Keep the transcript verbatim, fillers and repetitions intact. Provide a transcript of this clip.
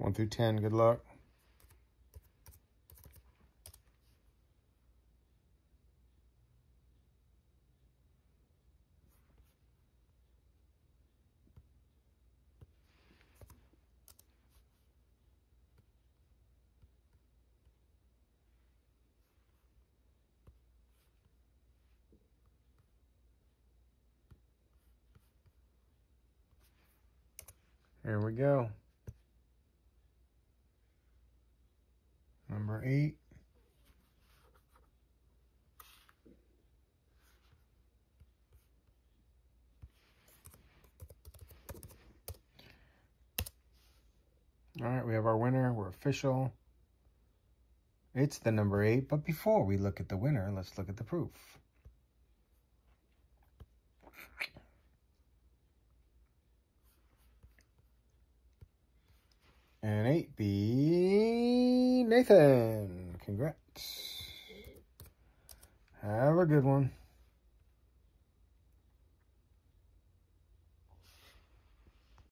one through ten, good luck. Here we go. Number eight. All right, we have our winner. We're official. It's the number eight. But before we look at the winner, let's look at the proof. And eight B, Nathan. Congrats. Have a good one.